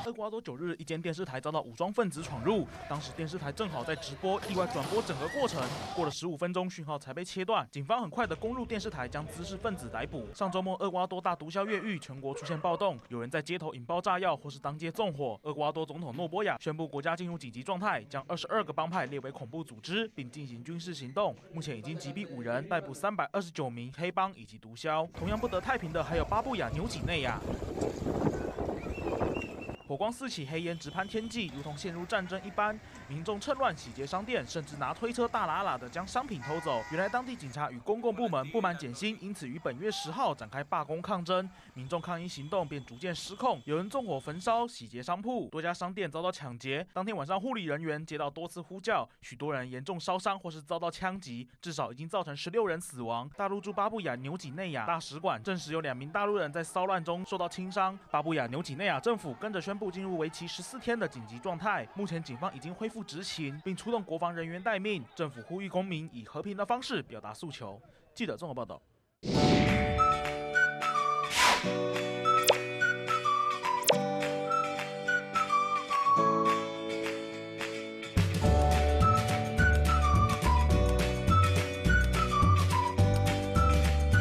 厄瓜多9日，一间电视台遭到武装分子闯入，当时电视台正好在直播，意外转播整个过程。过了15分钟，讯号才被切断。警方很快的攻入电视台，将滋事分子逮捕。上周末，厄瓜多大毒枭越狱，全国出现暴动，有人在街头引爆炸药或是当街纵火。厄瓜多总统诺波亚宣布国家进入紧急状态，将22个帮派列为恐怖组织，并进行军事行动。目前已经击毙5人，逮捕329名黑帮以及毒枭。同样不得太平的还有巴布亚纽几内亚。火光四起，黑烟直攀天际，如同陷入战争一般。民众趁乱洗劫商店，甚至拿推车大喇喇的将商品偷走。原来当地警察与公共部门不满减薪，因此于本月10号展开罢工抗争。民众抗议行动便逐渐失控，有人纵火焚烧、洗劫商铺，多家商店遭到抢劫。当天晚上，护理人员接到多次呼叫，许多人严重烧伤或是遭到枪击，至少已经造成16人死亡。大陆驻巴布亚纽几内亚大使馆证实有2名大陆人在骚乱中受到轻伤。巴布亚纽几内亚政府跟着宣布进入为期14天的紧急状态。目前警方已经恢复执勤，并出动国防人员待命。政府呼吁公民以和平的方式表达诉求。记者综合报道。